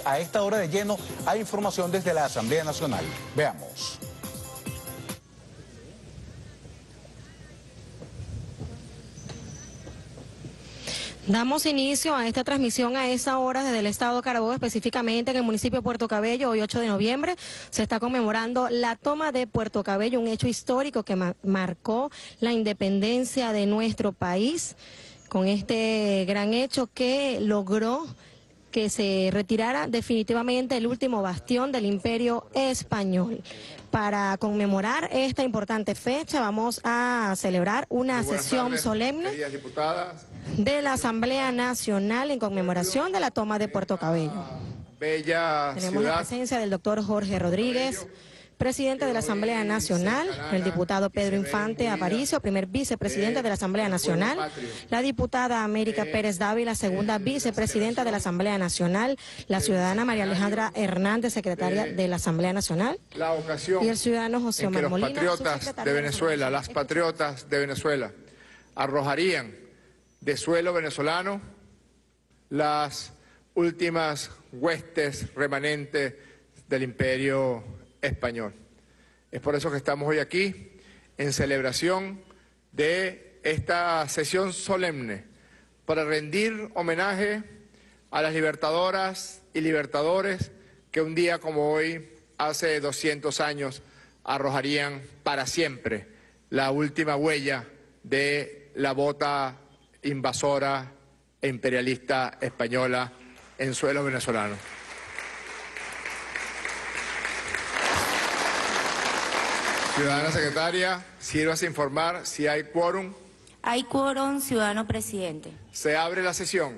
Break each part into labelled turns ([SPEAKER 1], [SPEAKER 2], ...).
[SPEAKER 1] a esta hora de lleno a información desde la Asamblea Nacional. Veamos.
[SPEAKER 2] Damos inicio a esta transmisión a esa hora desde el estado Carabobo, específicamente en el municipio de Puerto Cabello. Hoy 8 de noviembre se está conmemorando la toma de Puerto Cabello, un hecho histórico que marcó la independencia de nuestro país, con este gran hecho que logró que se retirara definitivamente el último bastión del Imperio Español. Para conmemorar esta importante fecha vamos a celebrar una sesión solemne de la Asamblea Nacional en conmemoración de la toma de Puerto Cabello. Tenemos la presencia del doctor Jorge Rodríguez, presidente de la Asamblea Nacional, el diputado Pedro Infante Aparicio, primer vicepresidente de la Asamblea Nacional, la diputada América Pérez Dávila, segunda vicepresidenta de la Asamblea Nacional, la ciudadana María Alejandra Hernández, secretaria de la Asamblea Nacional, y el ciudadano José Omar Molina,
[SPEAKER 3] los patriotas de Venezuela, las patriotas de Venezuela, arrojarían de suelo venezolano las últimas huestes remanentes del Imperio Español. Es por eso que estamos hoy aquí en celebración de esta sesión solemne para rendir homenaje a las libertadoras y libertadores que un día como hoy, hace 200 años, arrojarían para siempre la última huella de la bota invasora e imperialista española en suelo venezolano. Ciudadana secretaria, sírvase informar si hay quórum.
[SPEAKER 4] Hay quórum, ciudadano presidente.
[SPEAKER 3] Se abre la sesión.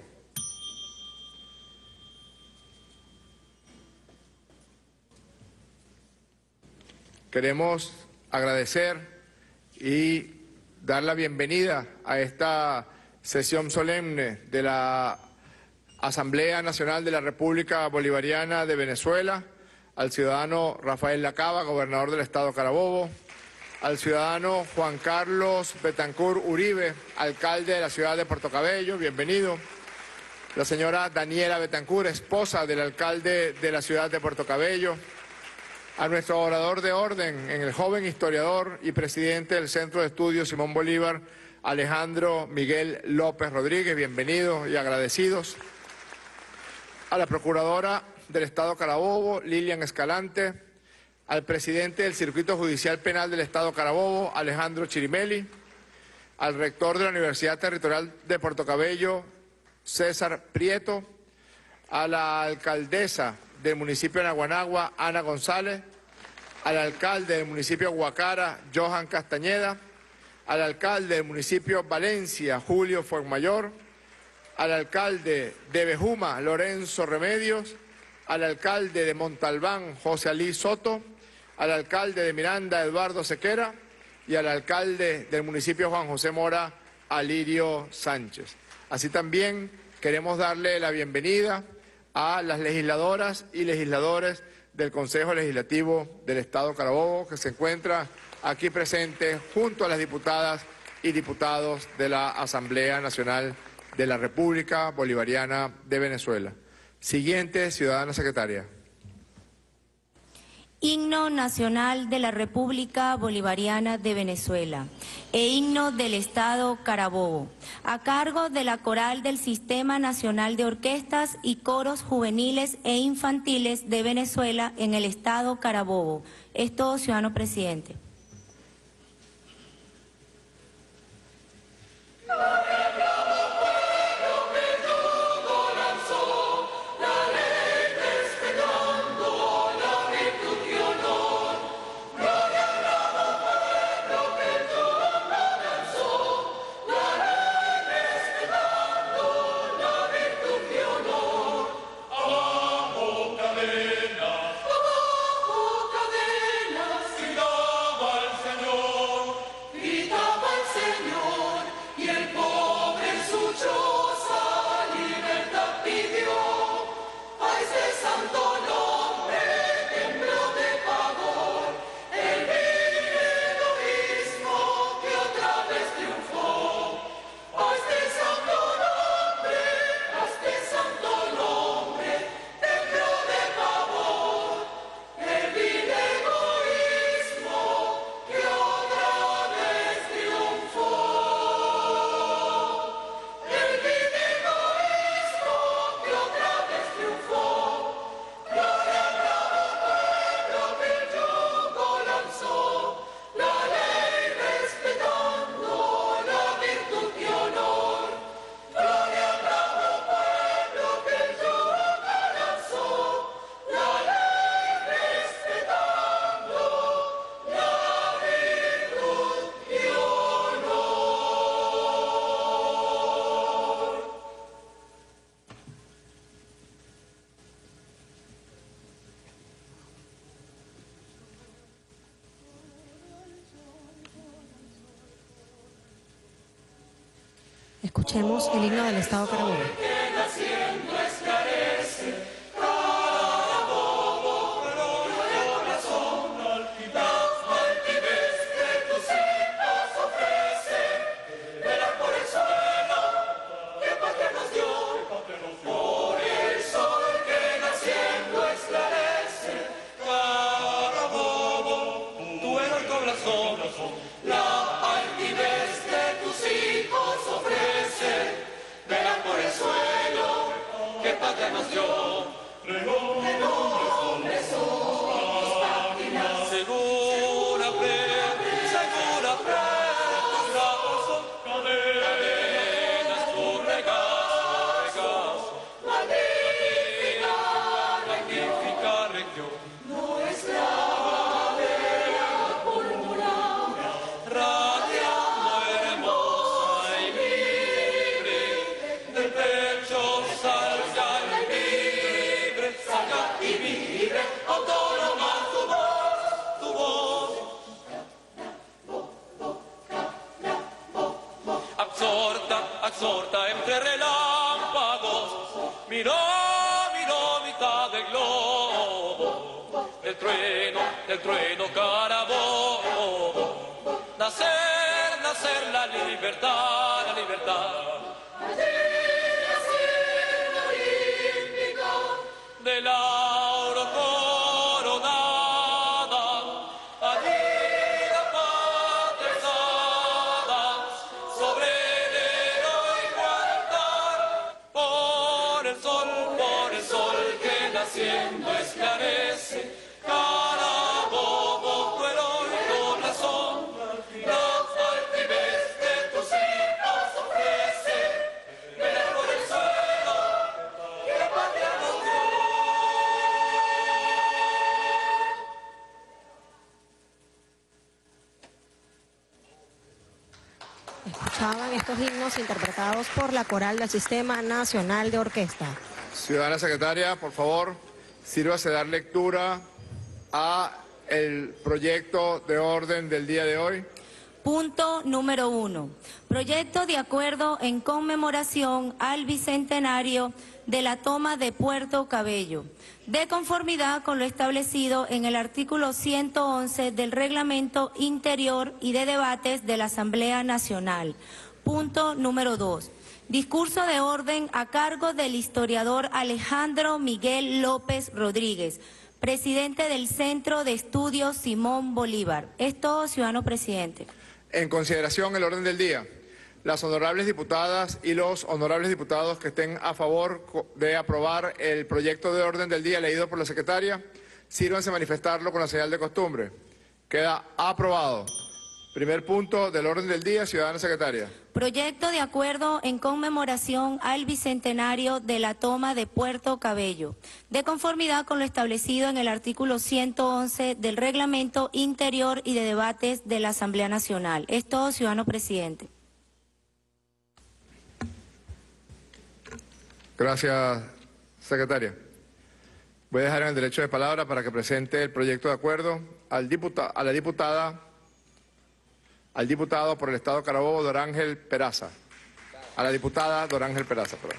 [SPEAKER 3] Queremos agradecer y dar la bienvenida a esta sesión solemne de la Asamblea Nacional de la República Bolivariana de Venezuela, al ciudadano Rafael Lacaba, gobernador del estado Carabobo, al ciudadano Juan Carlos Betancur Uribe, alcalde de la ciudad de Puerto Cabello, bienvenido, la señora Daniela Betancur, esposa del alcalde de la ciudad de Puerto Cabello, a nuestro orador de orden, el joven historiador y presidente del Centro de Estudios Simón Bolívar, Alejandro Miguel López Rodríguez, bienvenidos y agradecidos, a la procuradora del Estado Carabobo, Lilian Escalante, al presidente del Circuito Judicial Penal del Estado Carabobo, Alejandro Chirimeli, al rector de la Universidad Territorial de Puerto Cabello, César Prieto, a la alcaldesa del municipio de Naguanagua, Ana González, al alcalde del municipio de Guacara, Johan Castañeda, al alcalde del municipio Valencia, Julio Fuenmayor, al alcalde de Bejuma, Lorenzo Remedios, al alcalde de Montalbán, José Alí Soto, al alcalde de Miranda, Eduardo Sequera, y al alcalde del municipio Juan José Mora, Alirio Sánchez. Así también queremos darle la bienvenida a las legisladoras y legisladores del Consejo Legislativo del Estado Carabobo, que se encuentra aquí presente junto a las diputadas y diputados de la Asamblea Nacional de la República Bolivariana de Venezuela. Siguiente, ciudadana secretaria.
[SPEAKER 4] Himno Nacional de la República Bolivariana de Venezuela e himno del Estado Carabobo, a cargo de la Coral del Sistema Nacional de Orquestas y Coros Juveniles e Infantiles de Venezuela en el Estado Carabobo. Es todo, ciudadano presidente.
[SPEAKER 2] Escuchemos el himno del Estado Carabobo.
[SPEAKER 5] Exhorta entre relámpagos, miró mitad del globo, del trueno Carabobo, nacer la libertad. De lauro coronada, allí la patria alzada, sobre el heroico altar, por el sol que naciendo esclarece, Carabobo, tu heroico blasón, la altivez de tus hijos ofrece, vela por el suelo, que la patria nos dio.
[SPEAKER 2] Escuchaban estos himnos interpretados por la coral del Sistema Nacional de Orquesta.
[SPEAKER 3] Ciudadana secretaria, por favor, sírvase dar lectura a el proyecto de orden del día de hoy.
[SPEAKER 4] Punto número 1. Proyecto de acuerdo en conmemoración al bicentenario de la toma de Puerto Cabello, de conformidad con lo establecido en el artículo 111 del Reglamento Interior y de Debates de la Asamblea Nacional. Punto número 2. Discurso de orden a cargo del historiador Alejandro Miguel López Rodríguez, presidente del Centro de Estudios Simón Bolívar. Es todo, ciudadano presidente.
[SPEAKER 3] En consideración el orden del día. Las honorables diputadas y los honorables diputados que estén a favor de aprobar el proyecto de orden del día leído por la secretaria, sírvanse a manifestarlo con la señal de costumbre. Queda aprobado. Primer punto del orden del día, ciudadana secretaria.
[SPEAKER 4] Proyecto de acuerdo en conmemoración al bicentenario de la toma de Puerto Cabello, de conformidad con lo establecido en el artículo 111 del Reglamento Interior y de Debates de la Asamblea Nacional. Es todo, ciudadano presidente.
[SPEAKER 3] Gracias, secretaria. Voy a dejar en el derecho de palabra para que presente el proyecto de acuerdo al diputado por el Estado Carabobo, Dorángel Peraza. A la diputada Dorángel Peraza, perdón.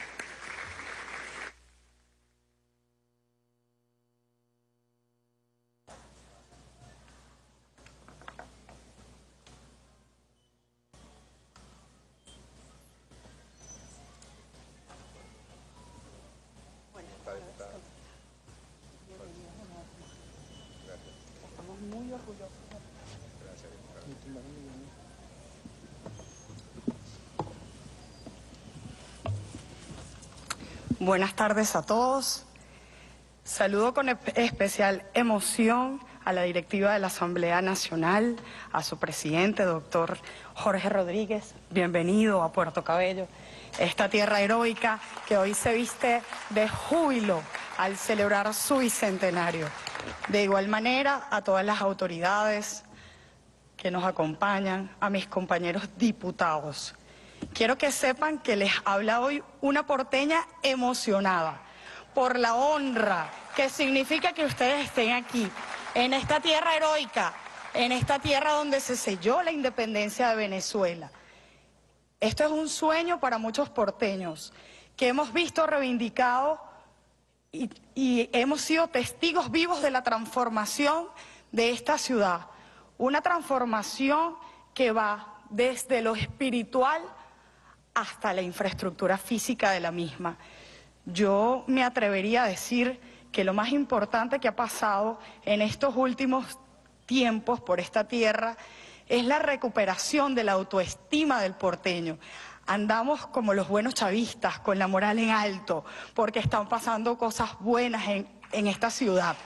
[SPEAKER 6] Buenas tardes a todos. Saludo con especial emoción a la directiva de la Asamblea Nacional, a su presidente, doctor Jorge Rodríguez. Bienvenido a Puerto Cabello, esta tierra heroica que hoy se viste de júbilo al celebrar su bicentenario. De igual manera, a todas las autoridades que nos acompañan, a mis compañeros diputados. Quiero que sepan que les habla hoy una porteña emocionada por la honra que significa que ustedes estén aquí, en esta tierra heroica, en esta tierra donde se selló la independencia de Venezuela. Esto es un sueño para muchos porteños que hemos visto reivindicado y hemos sido testigos vivos de la transformación de esta ciudad. Una transformación que va desde lo espiritual hasta la infraestructura física de la misma. Yo me atrevería a decir que lo más importante que ha pasado en estos últimos tiempos por esta tierra es la recuperación de la autoestima del porteño. Andamos como los buenos chavistas, con la moral en alto, porque están pasando cosas buenas en esta ciudad.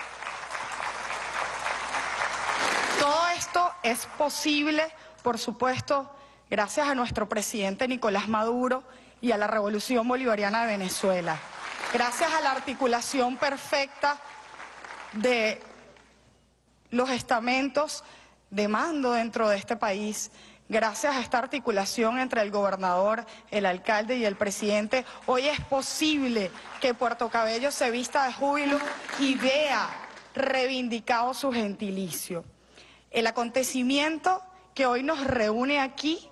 [SPEAKER 6] Todo esto es posible, por supuesto, gracias a nuestro presidente Nicolás Maduro y a la Revolución Bolivariana de Venezuela. Gracias a la articulación perfecta de los estamentos de mando dentro de este país, gracias a esta articulación entre el gobernador, el alcalde y el presidente, hoy es posible que Puerto Cabello se vista de júbilo y vea reivindicado su gentilicio. El acontecimiento que hoy nos reúne aquí,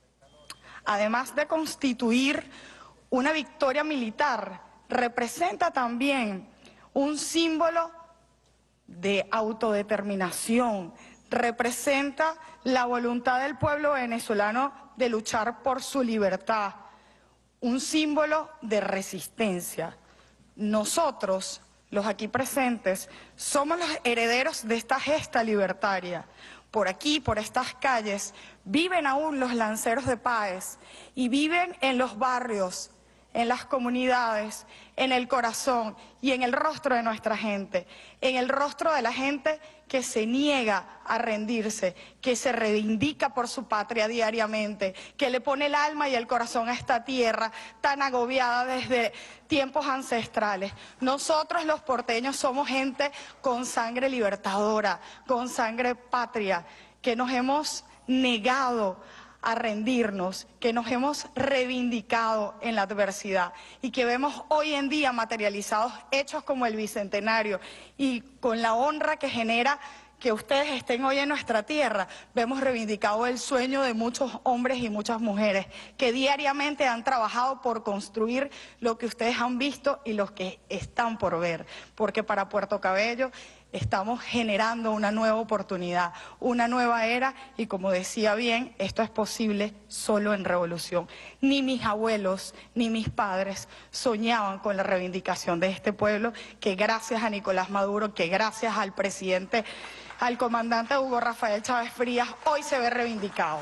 [SPEAKER 6] además de constituir una victoria militar, representa también un símbolo de autodeterminación, representa la voluntad del pueblo venezolano de luchar por su libertad, un símbolo de resistencia. Nosotros, los aquí presentes, somos los herederos de esta gesta libertaria. Por aquí, por estas calles, viven aún los lanceros de Páez y viven en los barrios, en las comunidades, en el corazón y en el rostro de nuestra gente, en el rostro de la gente que se niega a rendirse, que se reivindica por su patria diariamente, que le pone el alma y el corazón a esta tierra tan agobiada desde tiempos ancestrales. Nosotros los porteños somos gente con sangre libertadora, con sangre patria, que nos hemos negado a rendirnos, que nos hemos reivindicado en la adversidad y que vemos hoy en día materializados hechos como el Bicentenario y con la honra que genera que ustedes estén hoy en nuestra tierra, vemos reivindicado el sueño de muchos hombres y muchas mujeres que diariamente han trabajado por construir lo que ustedes han visto y los que están por ver, porque para Puerto Cabello estamos generando una nueva oportunidad, una nueva era y como decía bien, esto es posible solo en revolución. Ni mis abuelos ni mis padres soñaban con la reivindicación de este pueblo que gracias a Nicolás Maduro, que gracias al presidente, al comandante Hugo Rafael Chávez Frías, hoy se ve reivindicado.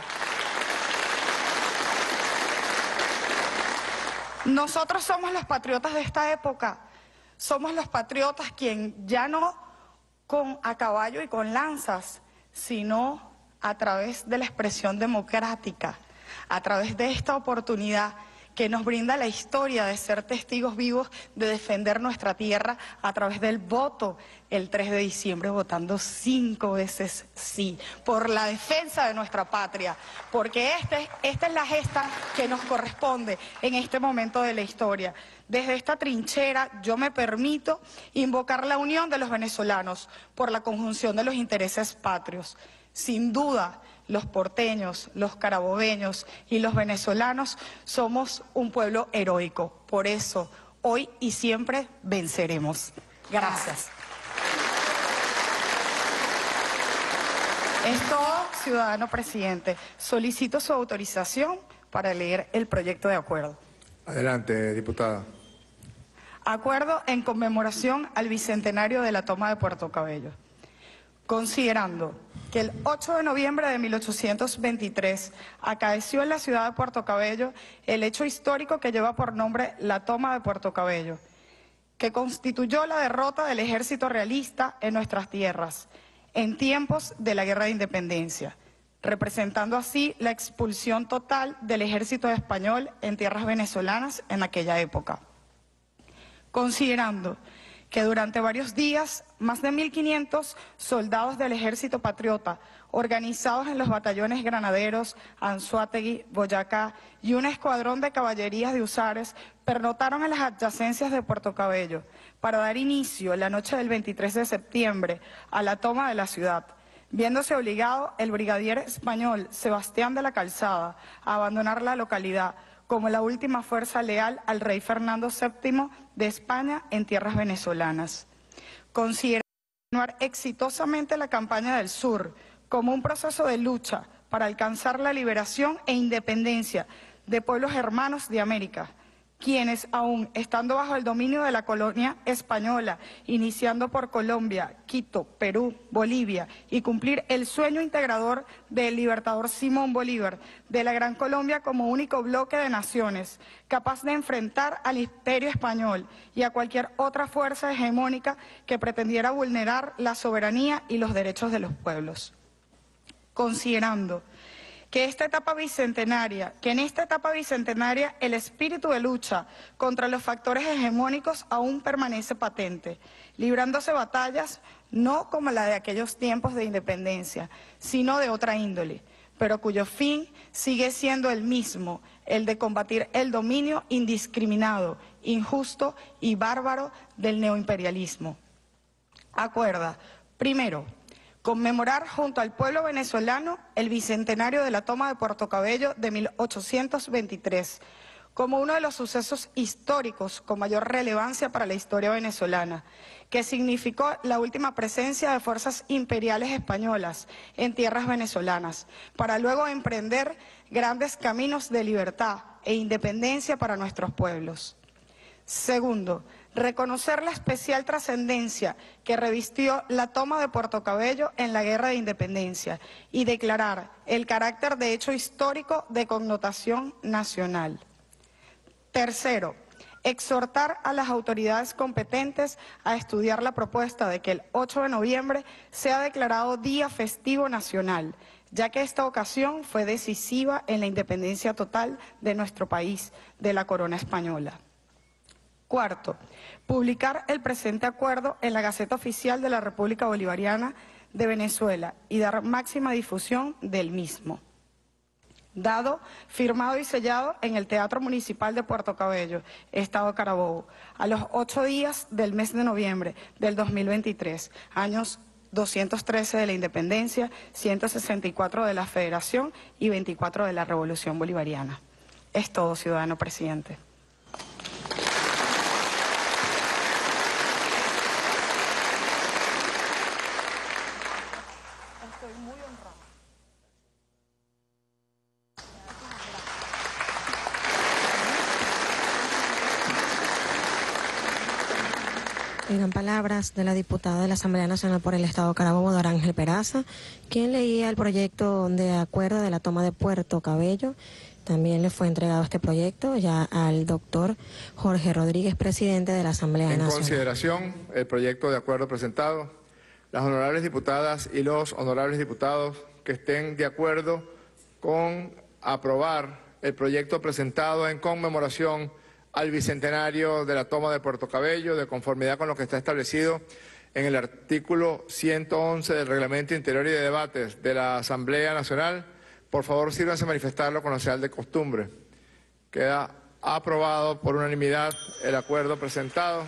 [SPEAKER 6] Nosotros somos los patriotas de esta época, somos los patriotas quien ya no a caballo y con lanzas, sino a través de la expresión democrática, a través de esta oportunidad que nos brinda la historia de ser testigos vivos, de defender nuestra tierra a través del voto el 3 de diciembre, votando 5 veces sí, por la defensa de nuestra patria, porque esta es la gesta que nos corresponde en este momento de la historia. Desde esta trinchera yo me permito invocar la unión de los venezolanos por la conjunción de los intereses patrios. Sin duda, los porteños, los carabobeños y los venezolanos somos un pueblo heroico. Por eso, hoy y siempre venceremos. Gracias. Es todo, ciudadano presidente. Solicito su autorización para leer el proyecto de acuerdo.
[SPEAKER 3] Adelante, diputada.
[SPEAKER 6] Acuerdo en conmemoración al Bicentenario de la toma de Puerto Cabello. Considerando que el 8 de noviembre de 1823 acaeció en la ciudad de Puerto Cabello el hecho histórico que lleva por nombre la toma de Puerto Cabello, que constituyó la derrota del ejército realista en nuestras tierras en tiempos de la Guerra de Independencia, representando así la expulsión total del ejército español en tierras venezolanas en aquella época. Considerando que durante varios días más de 1.500 soldados del ejército patriota, organizados en los batallones granaderos, Anzoátegui, Boyacá y un escuadrón de caballerías de húsares, pernotaron en las adyacencias de Puerto Cabello para dar inicio la noche del 23 de septiembre a la toma de la ciudad, viéndose obligado el brigadier español Sebastián de la Calzada a abandonar la localidad como la última fuerza leal al rey Fernando VII de España en tierras venezolanas. Considera continuar exitosamente la campaña del sur como un proceso de lucha para alcanzar la liberación e independencia de pueblos hermanos de América, quienes aún estando bajo el dominio de la colonia española, iniciando por Colombia, Quito, Perú, Bolivia, y cumplir el sueño integrador del libertador Simón Bolívar de la Gran Colombia como único bloque de naciones, capaz de enfrentar al imperio español y a cualquier otra fuerza hegemónica que pretendiera vulnerar la soberanía y los derechos de los pueblos. Considerando que en esta etapa bicentenaria el espíritu de lucha contra los factores hegemónicos aún permanece patente, librándose batallas no como la de aquellos tiempos de independencia, sino de otra índole, pero cuyo fin sigue siendo el mismo, el de combatir el dominio indiscriminado, injusto y bárbaro del neoimperialismo. Acuerda, primero, conmemorar junto al pueblo venezolano el bicentenario de la toma de Puerto Cabello de 1823, como uno de los sucesos históricos con mayor relevancia para la historia venezolana, que significó la última presencia de fuerzas imperiales españolas en tierras venezolanas, para luego emprender grandes caminos de libertad e independencia para nuestros pueblos. Segundo, reconocer la especial trascendencia que revistió la toma de Puerto Cabello en la Guerra de Independencia y declarar el carácter de hecho histórico de connotación nacional. Tercero, exhortar a las autoridades competentes a estudiar la propuesta de que el 8 de noviembre sea declarado día festivo nacional, ya que esta ocasión fue decisiva en la independencia total de nuestro país de la corona española. Cuarto, publicar el presente acuerdo en la Gaceta Oficial de la República Bolivariana de Venezuela y dar máxima difusión del mismo. Dado, firmado y sellado en el Teatro Municipal de Puerto Cabello, Estado Carabobo, a los 8 días del mes de noviembre del 2023, años 213 de la Independencia, 164 de la Federación y 24 de la Revolución Bolivariana. Es todo, ciudadano presidente.
[SPEAKER 2] Eran palabras de la diputada de la Asamblea Nacional por el Estado Carabobo, Dora Ángel Peraza, quien leía el proyecto de acuerdo de la toma de Puerto Cabello. También le fue entregado este proyecto ya al doctor Jorge Rodríguez, presidente de la Asamblea Nacional.
[SPEAKER 3] En consideración, el proyecto de acuerdo presentado, las honorables diputadas y los honorables diputados que estén de acuerdo con aprobar el proyecto presentado en conmemoración al bicentenario de la toma de Puerto Cabello, de conformidad con lo que está establecido en el artículo 111 del Reglamento Interior y de Debates de la Asamblea Nacional, por favor sírvanse a manifestarlo con la señal de costumbre. Queda aprobado por unanimidad el acuerdo presentado.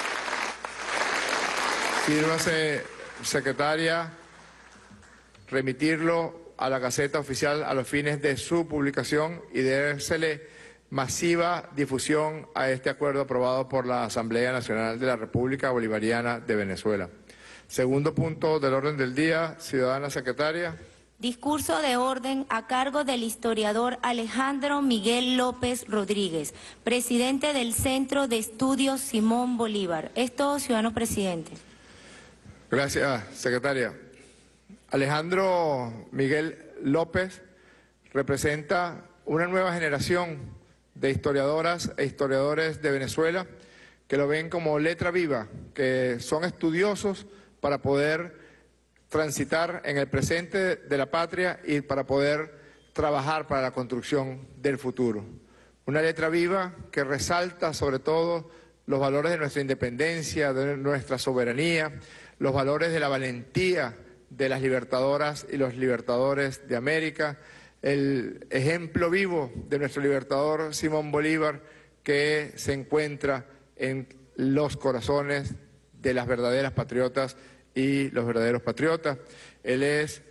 [SPEAKER 3] Sírvase, secretaria, remitirlo a la Gaceta Oficial a los fines de su publicación y dérsele masiva difusión a este acuerdo aprobado por la Asamblea Nacional de la República Bolivariana de Venezuela. Segundo punto del orden del día, ciudadana secretaria.
[SPEAKER 4] Discurso de orden a cargo del historiador Alejandro Miguel López Rodríguez, presidente del Centro de Estudios Simón Bolívar. Es todo, ciudadano presidente.
[SPEAKER 3] Gracias, secretaria. Alejandro Miguel López representa una nueva generación de historiadoras e historiadores de Venezuela que lo ven como letra viva, que son estudiosos para poder transitar en el presente de la patria y para poder trabajar para la construcción del futuro. Una letra viva que resalta sobre todo los valores de nuestra independencia, de nuestra soberanía, los valores de la valentía de las libertadoras y los libertadores de América, el ejemplo vivo de nuestro libertador Simón Bolívar, que se encuentra en los corazones de las verdaderas patriotas y los verdaderos patriotas. Él es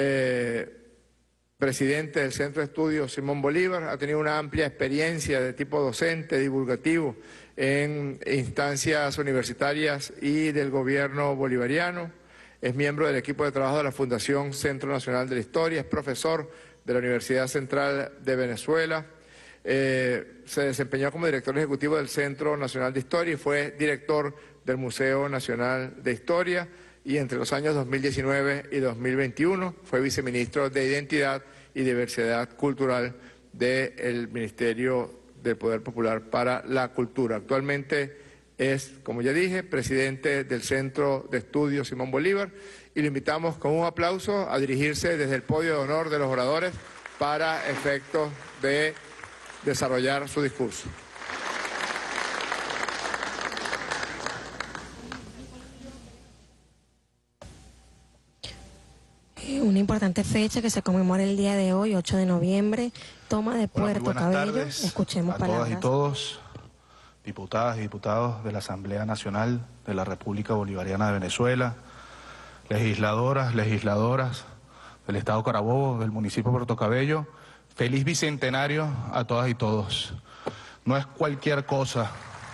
[SPEAKER 3] presidente del Centro de Estudios Simón Bolívar, ha tenido una amplia experiencia de tipo docente, divulgativo, en instancias universitarias y del gobierno bolivariano. Es miembro del equipo de trabajo de la Fundación Centro Nacional de la Historia, es profesor de la Universidad Central de Venezuela, se desempeñó como director ejecutivo del Centro Nacional de Historia y fue director del Museo Nacional de Historia, y entre los años 2019 y 2021 fue viceministro de Identidad y Diversidad Cultural del Ministerio del Poder Popular para la Cultura. Actualmente es, como ya dije, presidente del Centro de Estudios Simón Bolívar, y lo invitamos con un aplauso a dirigirse desde el podio de honor de los oradores para efectos de desarrollar su discurso.
[SPEAKER 2] Una importante fecha que se conmemora el día de hoy, 8 de noviembre, toma de Puerto Cabello.
[SPEAKER 7] Tardes
[SPEAKER 2] Escuchemos
[SPEAKER 7] a
[SPEAKER 2] palabras.
[SPEAKER 7] todas y todos, diputadas y diputados de la Asamblea Nacional de la República Bolivariana de Venezuela, legisladoras del Estado Carabobo, del municipio de Puerto Cabello. Feliz bicentenario a todas y todos. No es cualquier cosa.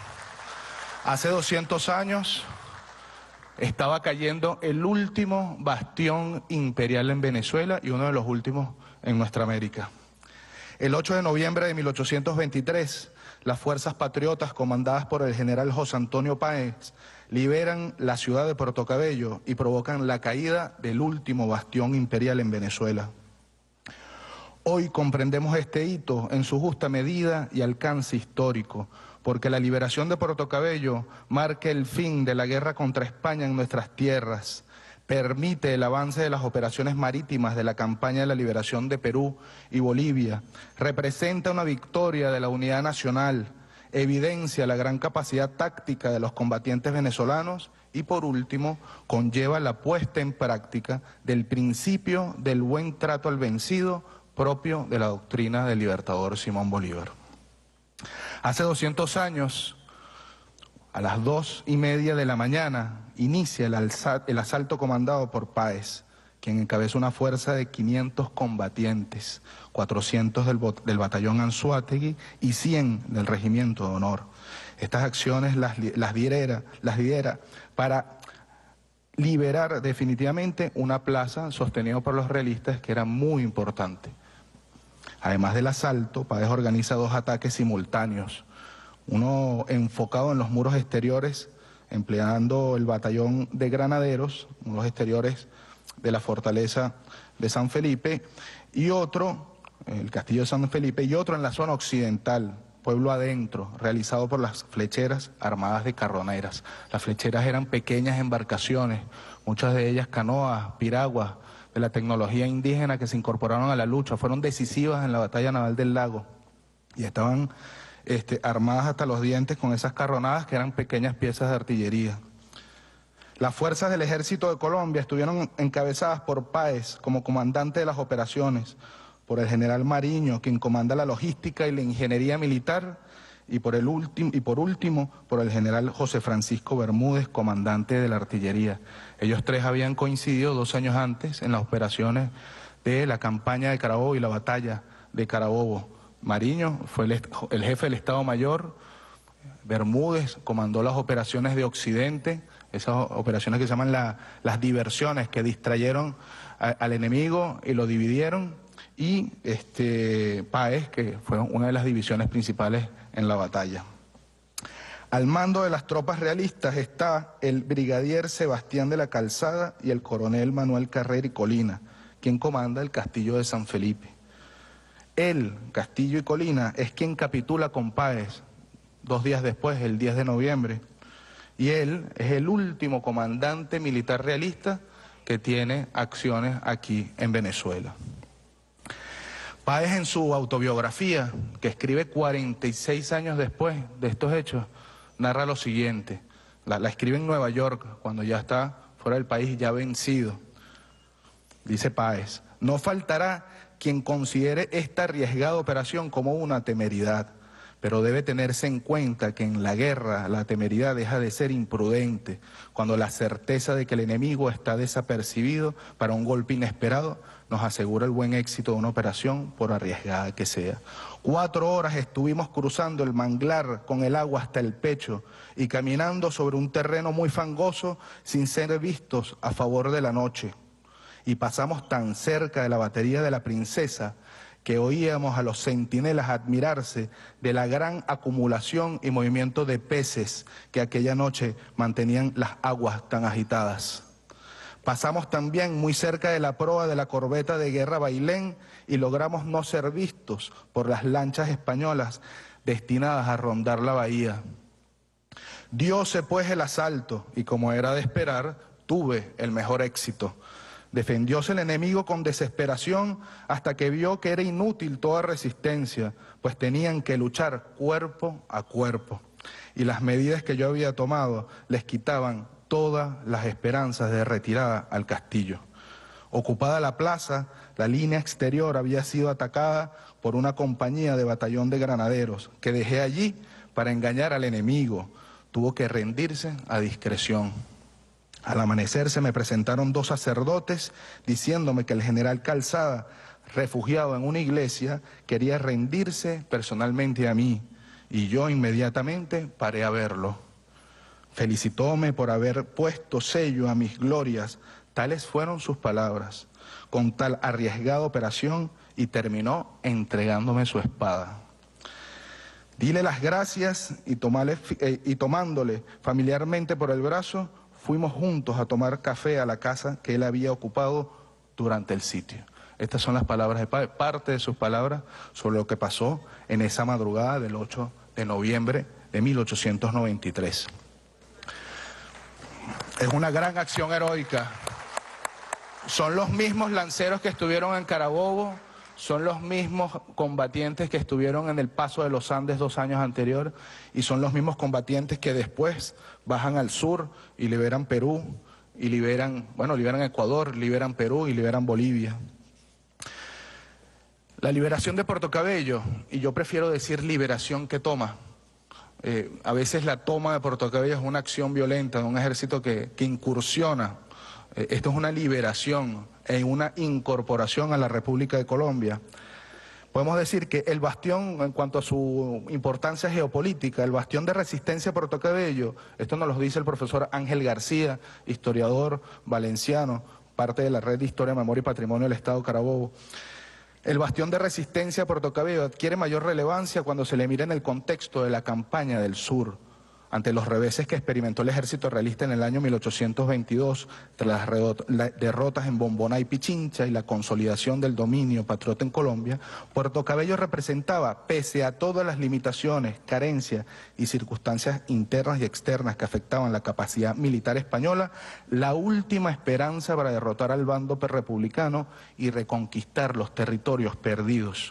[SPEAKER 7] Hace 200 años estaba cayendo el último bastión imperial en Venezuela y uno de los últimos en nuestra América. El 8 de noviembre de 1823, las fuerzas patriotas comandadas por el general José Antonio Páez liberan la ciudad de Puerto Cabello y provocan la caída del último bastión imperial en Venezuela. Hoy comprendemos este hito en su justa medida y alcance histórico, porque la liberación de Puerto Cabello marca el fin de la guerra contra España en nuestras tierras, permite el avance de las operaciones marítimas de la campaña de la liberación de Perú y Bolivia, representa una victoria de la unidad nacional, evidencia la gran capacidad táctica de los combatientes venezolanos y, por último, conlleva la puesta en práctica del principio del buen trato al vencido propio de la doctrina del libertador Simón Bolívar. Hace 200 años, a las 2:30 de la mañana, inicia el asalto comandado por Páez, quien encabeza una fuerza de 500 combatientes, 400 del batallón Anzoátegui y 100 del Regimiento de Honor. Estas acciones las lidera para liberar definitivamente una plaza sostenida por los realistas que era muy importante. Además del asalto, Páez organiza 2 ataques simultáneos, uno enfocado en los muros exteriores, empleando el batallón de granaderos, muros exteriores de la fortaleza de San Felipe, y otro, el castillo de San Felipe, y otro en la zona occidental, pueblo adentro, realizado por las flecheras armadas de carroneras. Las flecheras eran pequeñas embarcaciones, muchas de ellas canoas, piraguas, de la tecnología indígena que se incorporaron a la lucha, fueron decisivas en la batalla naval del Lago y estaban armadas hasta los dientes con esas carronadas que eran pequeñas piezas de artillería. Las fuerzas del Ejército de Colombia estuvieron encabezadas por Páez como comandante de las operaciones, por el general Mariño, quien comanda la logística y la ingeniería militar, y por último, por el general José Francisco Bermúdez, comandante de la artillería. Ellos 3 habían coincidido 2 años antes en las operaciones de la campaña de Carabobo y la batalla de Carabobo. Mariño fue el jefe del Estado Mayor, Bermúdez comandó las operaciones de Occidente, esas operaciones que se llaman las diversiones, que distrayeron al enemigo y lo dividieron, y Páez, que fue una de las divisiones principales en la batalla. Al mando de las tropas realistas está el brigadier Sebastián de la Calzada y el coronel Manuel Carrera y Colina, quien comanda el castillo de San Felipe. El Castillo y Colina es quien capitula con Páez 2 días después, el 10 de noviembre, y él es el último comandante militar realista que tiene acciones aquí en Venezuela. Páez, en su autobiografía, que escribe 46 años después de estos hechos, narra lo siguiente. La escribe en Nueva York, cuando ya está fuera del país, ya vencido. Dice Páez: no faltará quien considere esta arriesgada operación como una temeridad, pero debe tenerse en cuenta que en la guerra la temeridad deja de ser imprudente cuando la certeza de que el enemigo está desapercibido para un golpe inesperado nos asegura el buen éxito de una operación, por arriesgada que sea. 4 horas estuvimos cruzando el manglar con el agua hasta el pecho y caminando sobre un terreno muy fangoso sin ser vistos a favor de la noche. Y pasamos tan cerca de la batería de la Princesa que oíamos a los centinelas admirarse de la gran acumulación y movimiento de peces que aquella noche mantenían las aguas tan agitadas. Pasamos también muy cerca de la proa de la corbeta de guerra Bailén y logramos no ser vistos por las lanchas españolas destinadas a rondar la bahía. Diose pues el asalto y, como era de esperar, tuve el mejor éxito. Defendióse el enemigo con desesperación hasta que vio que era inútil toda resistencia, pues tenían que luchar cuerpo a cuerpo. Y las medidas que yo había tomado les quitaban todas las esperanzas de retirada al castillo. Ocupada la plaza, la línea exterior había sido atacada por una compañía de batallón de granaderos que dejé allí para engañar al enemigo. Tuvo que rendirse a discreción. Al amanecer se me presentaron 2 sacerdotes diciéndome que el general Calzada, refugiado en una iglesia, quería rendirse personalmente a mí, y yo inmediatamente paré a verlo. Felicitóme por haber puesto sello a mis glorias, tales fueron sus palabras, con tal arriesgada operación, y terminó entregándome su espada. Dile las gracias y tomándole familiarmente por el brazo, fuimos juntos a tomar café a la casa que él había ocupado durante el sitio. Estas son las palabras de padre, parte de sus palabras sobre lo que pasó en esa madrugada del 8 de noviembre de 1893. Es una gran acción heroica. Son los mismos lanceros que estuvieron en Carabobo, son los mismos combatientes que estuvieron en el Paso de los Andes 2 años anterior, y son los mismos combatientes que después bajan al sur y liberan Perú, y liberan Ecuador, liberan Perú y liberan Bolivia. La liberación de Puerto Cabello, y yo prefiero decir liberación que toma. A veces la toma de Puerto Cabello es una acción violenta de un ejército que incursiona. Esto es una liberación e una incorporación a la República de Colombia. Podemos decir que el bastión, en cuanto a su importancia geopolítica, el bastión de resistencia de Puerto Cabello, esto nos lo dice el profesor Ángel García, historiador valenciano, parte de la Red de Historia, Memoria y Patrimonio del Estado Carabobo. El bastión de resistencia de Puerto Cabello adquiere mayor relevancia cuando se le mira en el contexto de la campaña del sur, ante los reveses que experimentó el ejército realista en el año 1822, tras las derrotas en Bomboná y Pichincha y la consolidación del dominio patriota en Colombia. Puerto Cabello representaba, pese a todas las limitaciones, carencias y circunstancias internas y externas que afectaban la capacidad militar española, la última esperanza para derrotar al bando republicano y reconquistar los territorios perdidos.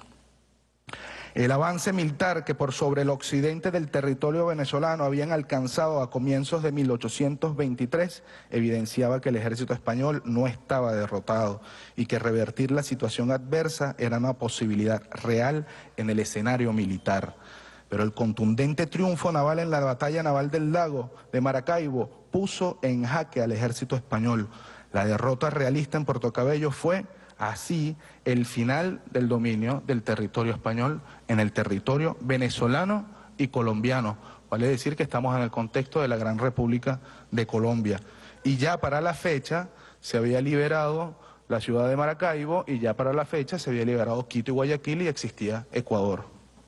[SPEAKER 7] El avance militar que por sobre el occidente del territorio venezolano habían alcanzado a comienzos de 1823 evidenciaba que el ejército español no estaba derrotado y que revertir la situación adversa era una posibilidad real en el escenario militar. Pero el contundente triunfo naval en la batalla naval del lago de Maracaibo puso en jaque al ejército español. La derrota realista en Puerto Cabello fue así el final del dominio del territorio español en el territorio venezolano y colombiano. Vale decir que estamos en el contexto de la Gran República de Colombia. Y ya para la fecha se había liberado la ciudad de Maracaibo y ya para la fecha se había liberado Quito y Guayaquil y existía Ecuador.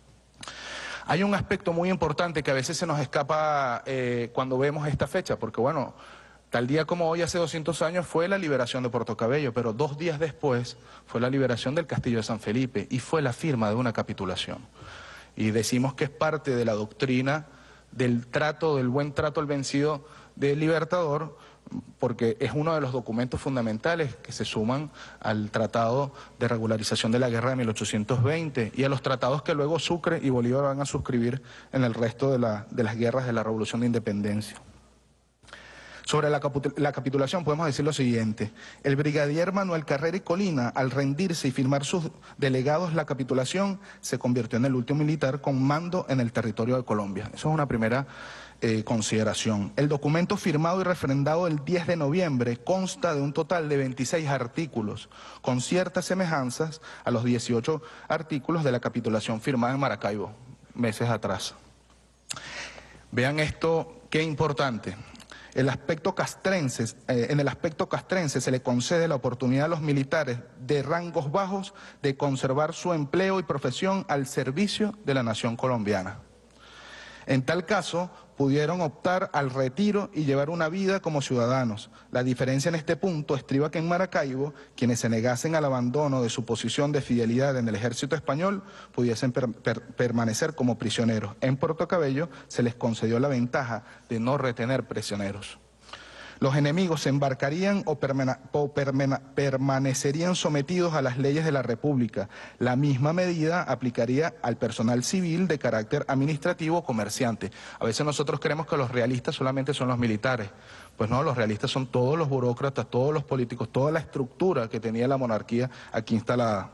[SPEAKER 7] Hay un aspecto muy importante que a veces se nos escapa cuando vemos esta fecha, porque bueno, tal día como hoy, hace 200 años, fue la liberación de Puerto Cabello, pero 2 días después fue la liberación del Castillo de San Felipe y fue la firma de una capitulación. Y decimos que es parte de la doctrina del trato, del buen trato al vencido del Libertador, porque es uno de los documentos fundamentales que se suman al Tratado de Regularización de la Guerra de 1820 y a los tratados que luego Sucre y Bolívar van a suscribir en el resto de las guerras de la Revolución de Independencia. Sobre la capitulación podemos decir lo siguiente: el brigadier Manuel Carrera y Colina, al rendirse y firmar sus delegados la capitulación, se convirtió en el último militar con mando en el territorio de Colombia. Eso es una primera consideración. El documento firmado y refrendado el 10 de noviembre consta de un total de 26 artículos, con ciertas semejanzas a los 18 artículos de la capitulación firmada en Maracaibo, meses atrás. Vean esto, qué importante. En el aspecto castrense se le concede la oportunidad a los militares de rangos bajos de conservar su empleo y profesión al servicio de la nación colombiana. En tal caso, pudieron optar al retiro y llevar una vida como ciudadanos. La diferencia en este punto estriba que en Maracaibo, quienes se negasen al abandono de su posición de fidelidad en el ejército español, pudiesen permanecer como prisioneros. En Puerto Cabello se les concedió la ventaja de no retener prisioneros. Los enemigos se embarcarían o permanecerían sometidos a las leyes de la República. La misma medida aplicaría al personal civil de carácter administrativo o comerciante. A veces nosotros creemos que los realistas solamente son los militares. Pues no, los realistas son todos los burócratas, todos los políticos, toda la estructura que tenía la monarquía aquí instalada.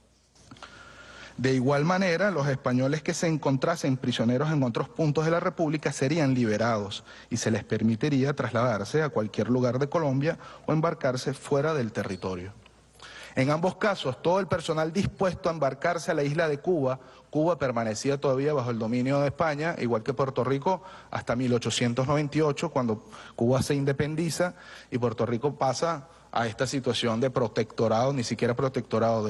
[SPEAKER 7] De igual manera, los españoles que se encontrasen prisioneros en otros puntos de la República serían liberados y se les permitiría trasladarse a cualquier lugar de Colombia o embarcarse fuera del territorio. En ambos casos, todo el personal dispuesto a embarcarse a la isla de Cuba, Cuba permanecía todavía bajo el dominio de España, igual que Puerto Rico, hasta 1898, cuando Cuba se independiza y Puerto Rico pasa a esta situación de protectorado, ni siquiera protectorado,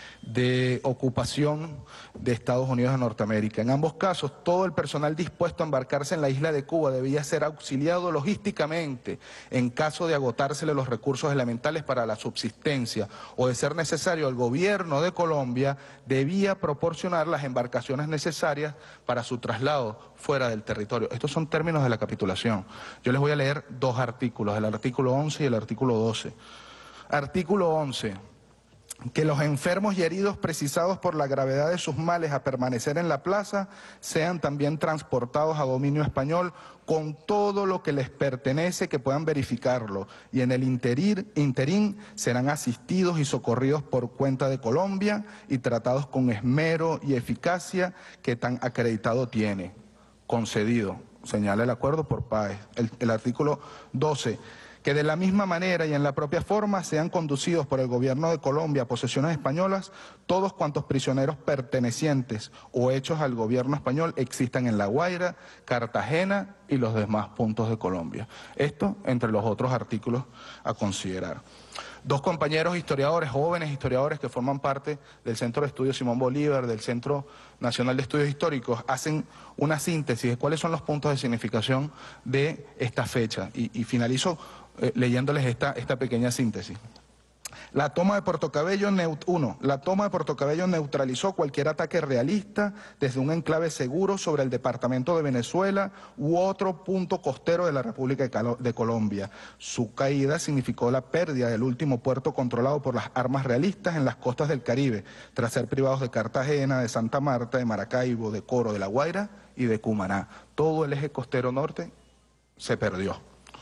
[SPEAKER 7] de ocupación de Estados Unidos de Norteamérica. En ambos casos, todo el personal dispuesto a embarcarse en la isla de Cuba debía ser auxiliado logísticamente en caso de agotársele los recursos elementales para la subsistencia o de ser necesario, el gobierno de Colombia debía proporcionar las embarcaciones necesarias para su traslado fuera del territorio. Estos son términos de la capitulación. Yo les voy a leer dos artículos, el artículo 11 y el artículo 12. Artículo 11. Que los enfermos y heridos precisados por la gravedad de sus males a permanecer en la plaza sean también transportados a dominio español con todo lo que les pertenece, que puedan verificarlo, y en el interín serán asistidos y socorridos por cuenta de Colombia y tratados con esmero y eficacia que tan acreditado tiene. Concedido, señala el acuerdo por Páez. El artículo 12. Que de la misma manera y en la propia forma sean conducidos por el gobierno de Colombia a posesiones españolas todos cuantos prisioneros pertenecientes o hechos al gobierno español existan en La Guaira, Cartagena y los demás puntos de Colombia. Esto entre los otros artículos a considerar. Dos compañeros historiadores, jóvenes historiadores que forman parte del Centro de Estudios Simón Bolívar, del Centro Nacional de Estudios Históricos, hacen una síntesis de cuáles son los puntos de significación de esta fecha. Y finalizo leyéndoles esta pequeña síntesis. La toma de Puerto Cabello, la toma de Puerto Cabello neutralizó cualquier ataque realista desde un enclave seguro sobre el departamento de Venezuela u otro punto costero de la República de Colombia. Su caída significó la pérdida del último puerto controlado por las armas realistas en las costas del Caribe, tras ser privados de Cartagena, de Santa Marta, de Maracaibo, de Coro, de La Guaira y de Cumaná. Todo el eje costero norte se perdió.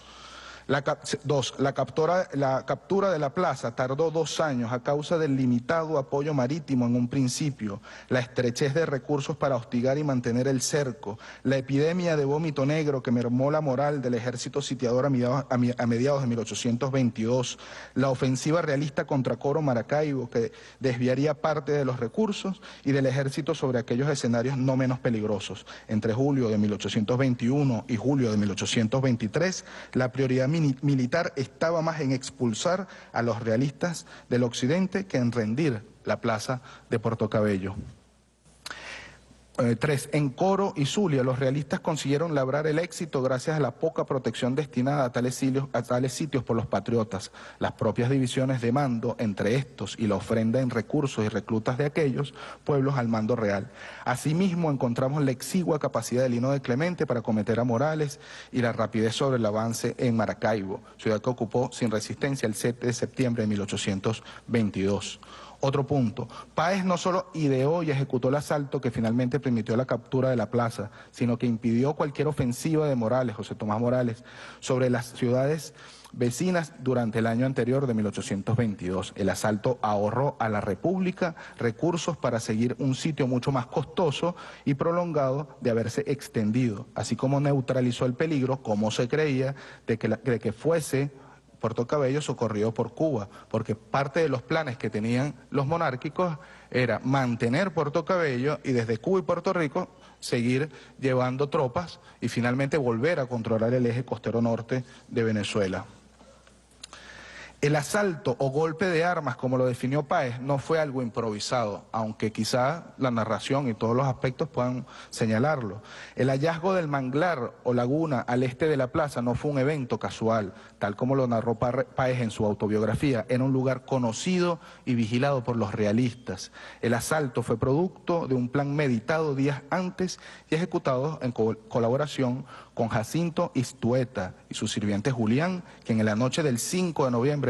[SPEAKER 7] La captura de la plaza tardó 2 años a causa del limitado apoyo marítimo en un principio, la estrechez de recursos para hostigar y mantener el cerco, la epidemia de vómito negro que mermó la moral del ejército sitiador a mediados de 1822, la ofensiva realista contra Coro Maracaibo que desviaría parte de los recursos y del ejército sobre aquellos escenarios no menos peligrosos. Entre julio de 1821 y julio de 1823, la prioridad militar estaba más en expulsar a los realistas del occidente que en rendir la plaza de Puerto Cabello. 3. En Coro y Zulia, los realistas consiguieron labrar el éxito gracias a la poca protección destinada a tales sitios por los patriotas, las propias divisiones de mando entre estos y la ofrenda en recursos y reclutas de aquellos pueblos al mando real. Asimismo, encontramos la exigua capacidad de Lino de Clemente para cometer a Morales y la rapidez sobre el avance en Maracaibo, ciudad que ocupó sin resistencia el 7 de septiembre de 1822. Otro punto, Páez no solo ideó y ejecutó el asalto que finalmente permitió la captura de la plaza, sino que impidió cualquier ofensiva de Morales, José Tomás Morales, sobre las ciudades vecinas durante el año anterior de 1822. El asalto ahorró a la República recursos para seguir un sitio mucho más costoso y prolongado de haberse extendido, así como neutralizó el peligro, como se creía, de que fuese Puerto Cabello socorrido por Cuba, porque parte de los planes que tenían los monárquicos era mantener Puerto Cabello y desde Cuba y Puerto Rico seguir llevando tropas y finalmente volver a controlar el eje costero norte de Venezuela. El asalto o golpe de armas, como lo definió Páez, no fue algo improvisado, aunque quizá la narración y todos los aspectos puedan señalarlo. El hallazgo del manglar o laguna al este de la plaza no fue un evento casual, tal como lo narró Páez en su autobiografía. Era un lugar conocido y vigilado por los realistas. El asalto fue producto de un plan meditado días antes y ejecutado en colaboración con Jacinto Istueta y su sirviente Julián, quien en la noche del 5 de noviembre de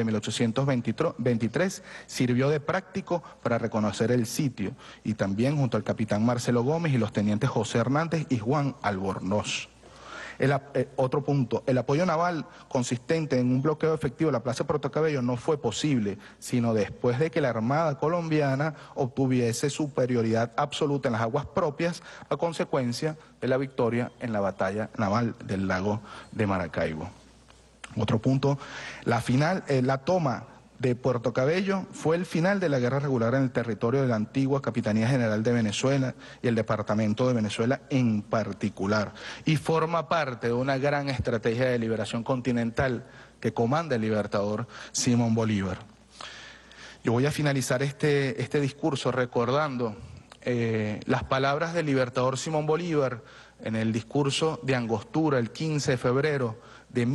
[SPEAKER 7] 1823 sirvió de práctico para reconocer el sitio, y también junto al capitán Marcelo Gómez y los tenientes José Hernández y Juan Albornoz. Otro punto, el apoyo naval consistente en un bloqueo efectivo de la plaza de Puerto Cabello no fue posible, sino después de que la Armada colombiana obtuviese superioridad absoluta en las aguas propias a consecuencia de la victoria en la batalla naval del lago de Maracaibo. Otro punto, la toma de Puerto Cabello fue el final de la guerra regular en el territorio de la antigua Capitanía General de Venezuela y el Departamento de Venezuela en particular, y forma parte de una gran estrategia de liberación continental que comanda el libertador Simón Bolívar. Yo voy a finalizar este discurso recordando las palabras del libertador Simón Bolívar en el discurso de Angostura el 15 de febrero de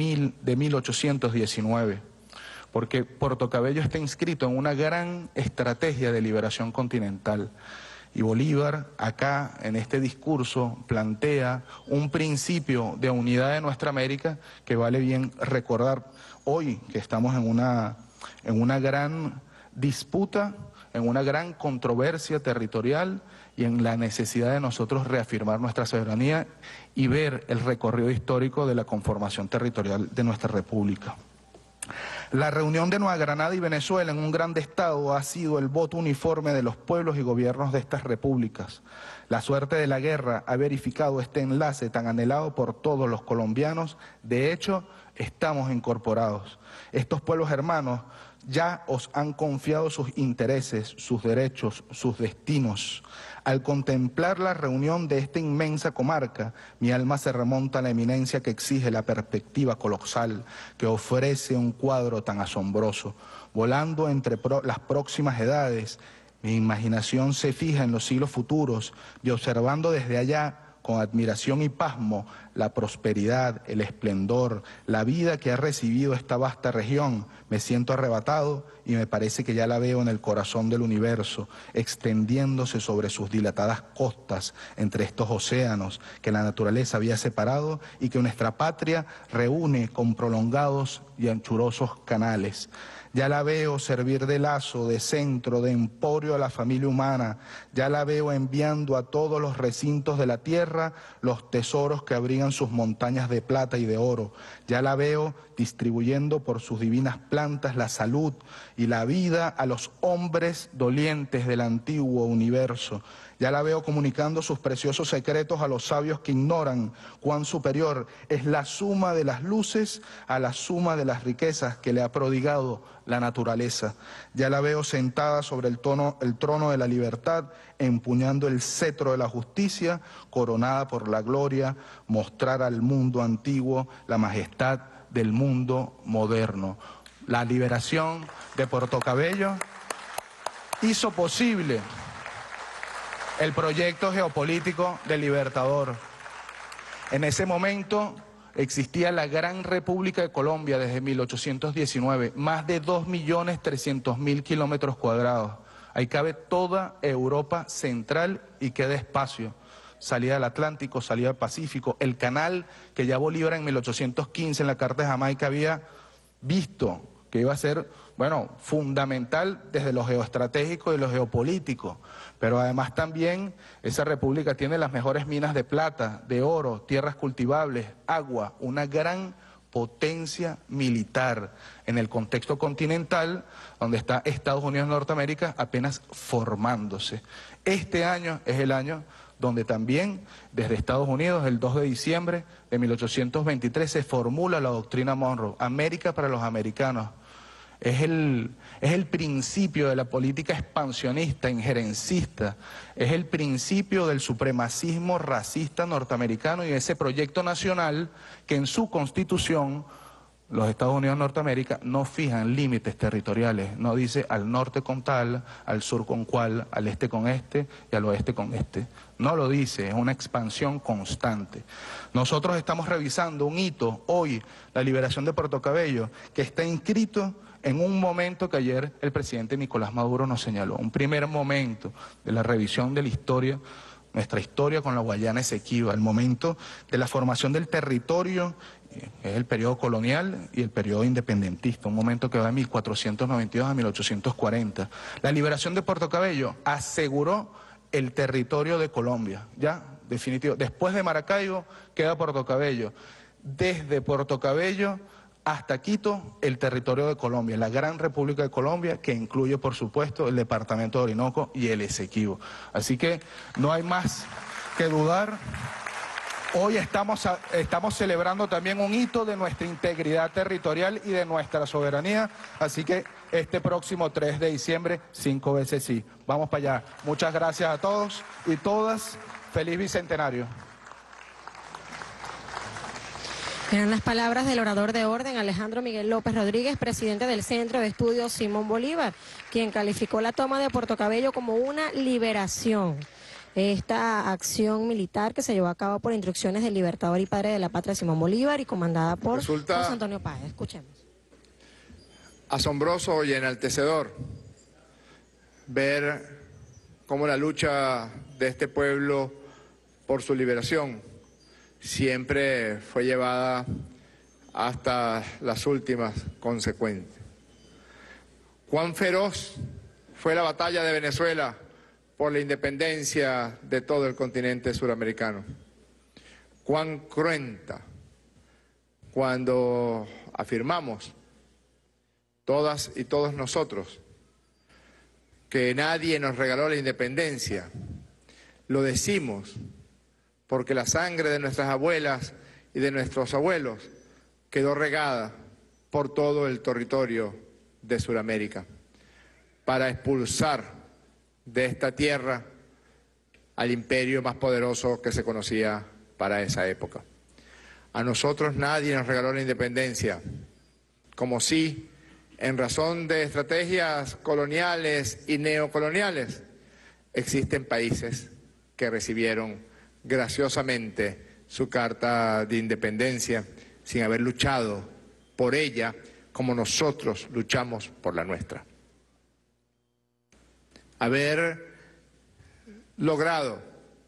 [SPEAKER 7] 1819. Porque Puerto Cabello está inscrito en una gran estrategia de liberación continental. Y Bolívar, acá, en este discurso, plantea un principio de unidad de nuestra América que vale bien recordar hoy, que estamos en una gran disputa, en una gran controversia territorial y en la necesidad de nosotros reafirmar nuestra soberanía y ver el recorrido histórico de la conformación territorial de nuestra República. La reunión de Nueva Granada y Venezuela en un grande estado ha sido el voto uniforme de los pueblos y gobiernos de estas repúblicas. La suerte de la guerra ha verificado este enlace tan anhelado por todos los colombianos. De hecho, estamos incorporados. Estos pueblos hermanos ya os han confiado sus intereses, sus derechos, sus destinos. Al contemplar la reunión de esta inmensa comarca, mi alma se remonta a la eminencia que exige la perspectiva colosal, que ofrece un cuadro tan asombroso. Volando entre las próximas edades, mi imaginación se fija en los siglos futuros y observando desde allá, con admiración y pasmo, la prosperidad, el esplendor, la vida que ha recibido esta vasta región, me siento arrebatado y me parece que ya la veo en el corazón del universo, extendiéndose sobre sus dilatadas costas, entre estos océanos que la naturaleza había separado y que nuestra patria reúne con prolongados y anchurosos canales. Ya la veo servir de lazo, de centro, de emporio a la familia humana. Ya la veo enviando a todos los recintos de la tierra los tesoros que abrigan sus montañas de plata y de oro. Ya la veo distribuyendo por sus divinas plantas la salud y la vida a los hombres dolientes del antiguo universo. Ya la veo comunicando sus preciosos secretos a los sabios que ignoran cuán superior es la suma de las luces a la suma de las riquezas que le ha prodigado la naturaleza. Ya la veo sentada sobre el trono de la libertad, empuñando el cetro de la justicia, coronada por la gloria, mostrar al mundo antiguo la majestad del mundo moderno. La liberación de Puerto Cabello hizo posible el proyecto geopolítico del Libertador. En ese momento existía la Gran República de Colombia desde 1819, más de 2.300.000 kilómetros cuadrados. Ahí cabe toda Europa central y queda espacio. Salida del Atlántico, salida del Pacífico, el canal que ya Bolívar en 1815 en la Carta de Jamaica había visto que iba a ser, bueno, fundamental desde lo geoestratégico y lo geopolítico, pero además también esa república tiene las mejores minas de plata, de oro, tierras cultivables, agua, una gran potencia militar en el contexto continental donde está Estados Unidos de Norteamérica apenas formándose. Este año es el año donde también desde Estados Unidos, el 2 de diciembre de 1823, se formula la doctrina Monroe, América para los americanos. Es el principio de la política expansionista, injerencista, es el principio del supremacismo racista norteamericano y ese proyecto nacional que en su constitución los Estados Unidos de Norteamérica no fijan límites territoriales, no dice al norte con tal, al sur con cual, al este con este y al oeste con este. No lo dice, es una expansión constante. Nosotros estamos revisando un hito hoy, la liberación de Puerto Cabello, que está inscrito en un momento que ayer el presidente Nicolás Maduro nos señaló, un primer momento de la revisión de la historia, nuestra historia con la Guayana Esequiba, el momento de la formación del territorio, es el periodo colonial y el periodo independentista, un momento que va de 1492 a 1840. La liberación de Puerto Cabello aseguró el territorio de Colombia, ya, definitivo. Después de Maracaibo queda Puerto Cabello. Desde Puerto Cabello hasta Quito, el territorio de Colombia, la gran República de Colombia, que incluye, por supuesto, el departamento de Orinoco y el Esequibo. Así que no hay más que dudar. Hoy estamos celebrando también un hito de nuestra integridad territorial y de nuestra soberanía, así que este próximo 3 de diciembre, 5 veces sí. Vamos para allá. Muchas gracias a todos y todas. Feliz Bicentenario.
[SPEAKER 2] Eran las palabras del orador de orden, Alejandro Miguel López Rodríguez, presidente del Centro de Estudios Simón Bolívar, quien calificó la toma de Puerto Cabello como una liberación. Esta acción militar que se llevó a cabo por instrucciones del libertador y padre de la patria Simón Bolívar y comandada por José Antonio Páez. Escuchemos.
[SPEAKER 3] Asombroso y enaltecedor ver cómo la lucha de este pueblo por su liberación siempre fue llevada hasta las últimas consecuencias. Cuán feroz fue la batalla de Venezuela por la independencia de todo el continente suramericano. Cuán cruenta cuando afirmamos, todas y todos nosotros, que nadie nos regaló la independencia. Lo decimos porque la sangre de nuestras abuelas y de nuestros abuelos quedó regada por todo el territorio de Sudamérica para expulsar de esta tierra al imperio más poderoso que se conocía para esa época. A nosotros nadie nos regaló la independencia, como si, en razón de estrategias coloniales y neocoloniales, existen países que recibieron graciosamente su carta de independencia sin haber luchado por ella como nosotros luchamos por la nuestra. Haber logrado,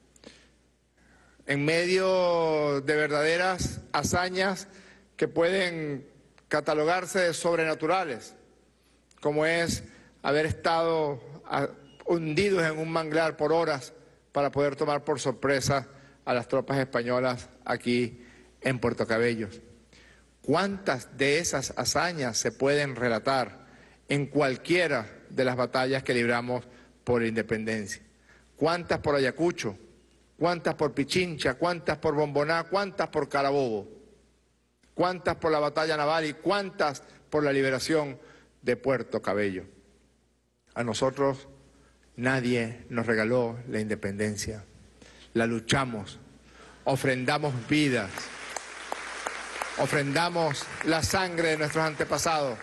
[SPEAKER 3] en medio de verdaderas hazañas que pueden catalogarse de sobrenaturales, como es haber estado hundidos en un manglar por horas para poder tomar por sorpresa a las tropas españolas aquí en Puerto Cabello. ¿Cuántas de esas hazañas se pueden relatar en cualquiera de las batallas que libramos por la independencia? ¿Cuántas por Ayacucho? ¿Cuántas por Pichincha? ¿Cuántas por Bomboná? ¿Cuántas por Carabobo? ¿Cuántas por la batalla naval y cuántas por la liberación de Puerto Cabello? A nosotros nadie nos regaló la independencia. La luchamos, ofrendamos vidas, ofrendamos la sangre de nuestros antepasados,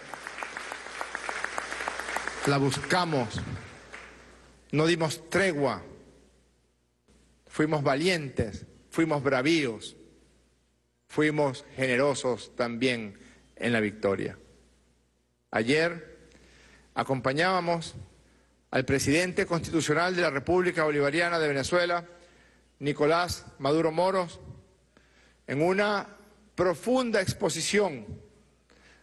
[SPEAKER 3] la buscamos, no dimos tregua, fuimos valientes, fuimos bravíos, fuimos generosos también en la victoria. Ayer acompañábamos al presidente constitucional de la República Bolivariana de Venezuela, Nicolás Maduro Moros, en una profunda exposición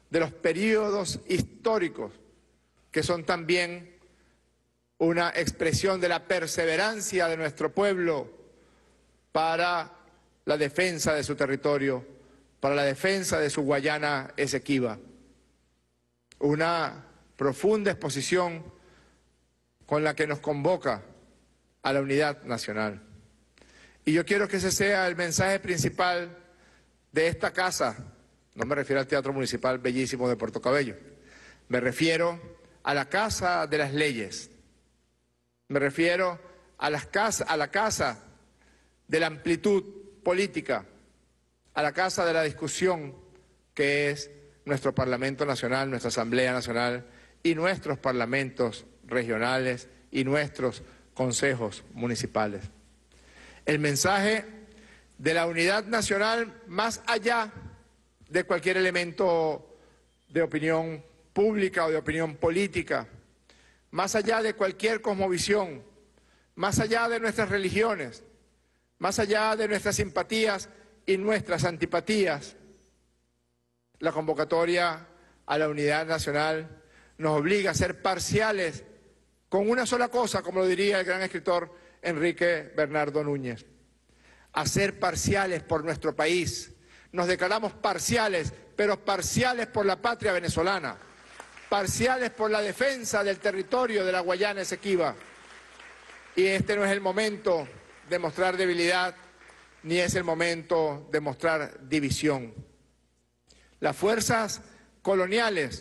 [SPEAKER 3] de los periodos históricos que son también una expresión de la perseverancia de nuestro pueblo para la defensa de su territorio, para la defensa de su Guayana Esequiba. Una profunda exposición con la que nos convoca a la unidad nacional. Y yo quiero que ese sea el mensaje principal de esta casa. No me refiero al Teatro Municipal bellísimo de Puerto Cabello. Me refiero a la Casa de las Leyes. Me refiero a la casa de la amplitud política, a la casa de la discusión que es nuestro Parlamento Nacional, nuestra Asamblea Nacional y nuestros parlamentos regionales y nuestros consejos municipales. El mensaje de la unidad nacional más allá de cualquier elemento de opinión pública o de opinión política, más allá de cualquier cosmovisión, más allá de nuestras religiones, más allá de nuestras simpatías y nuestras antipatías. La convocatoria a la unidad nacional nos obliga a ser parciales con una sola cosa, como lo diría el gran escritor Enrique Bernardo Núñez, a ser parciales por nuestro país. Nos declaramos parciales, pero parciales por la patria venezolana, parciales por la defensa del territorio de la Guayana Esequiba. Y este no es el momento de mostrar debilidad, ni es el momento de mostrar división. Las fuerzas coloniales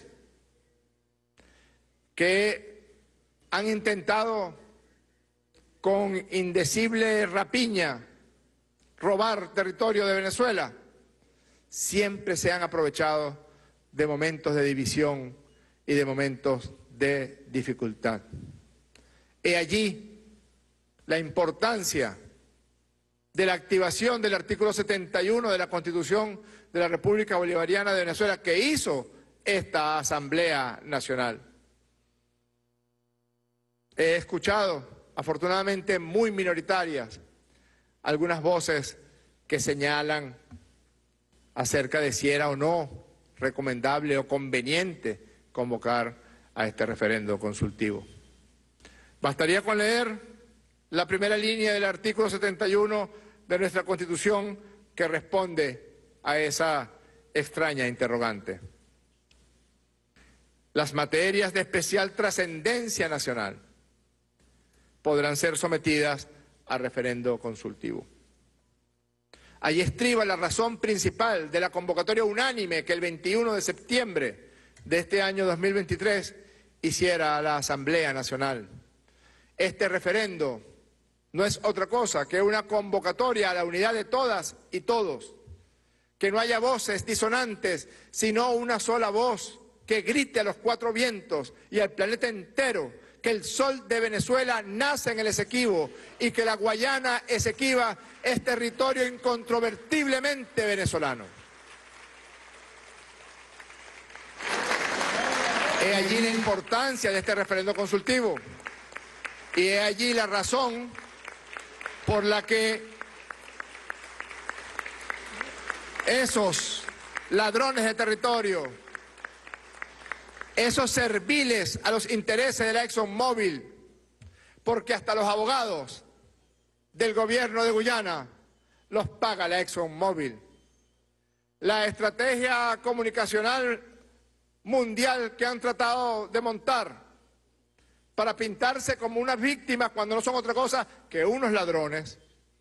[SPEAKER 3] que han intentado con indecible rapiña robar territorio de Venezuela, siempre se han aprovechado de momentos de división y de momentos de dificultad. He allí la importancia de la activación del artículo 71 de la Constitución de la República Bolivariana de Venezuela que hizo esta Asamblea Nacional. He escuchado, afortunadamente muy minoritarias, algunas voces que señalan acerca de si era o no recomendable o conveniente convocar a este referendo consultivo. Bastaría con leer la primera línea del artículo 71 de nuestra Constitución que responde a esa extraña interrogante. Las materias de especial trascendencia nacional podrán ser sometidas a referendo consultivo. Allí estriba la razón principal de la convocatoria unánime que el 21 de septiembre de este año 2023 hiciera a la Asamblea Nacional. Este referendo no es otra cosa que una convocatoria a la unidad de todas y todos, que no haya voces disonantes, sino una sola voz que grite a los cuatro vientos y al planeta entero que el sol de Venezuela nace en el Esequibo y que la Guayana Esequiba es territorio incontrovertiblemente venezolano. He allí la importancia de este referendo consultivo y he allí la razón por la que esos ladrones de territorio, esos serviles a los intereses de la ExxonMobil, porque hasta los abogados del gobierno de Guyana los paga la ExxonMobil. La estrategia comunicacional mundial que han tratado de montar para pintarse como unas víctimas cuando no son otra cosa que unos ladrones.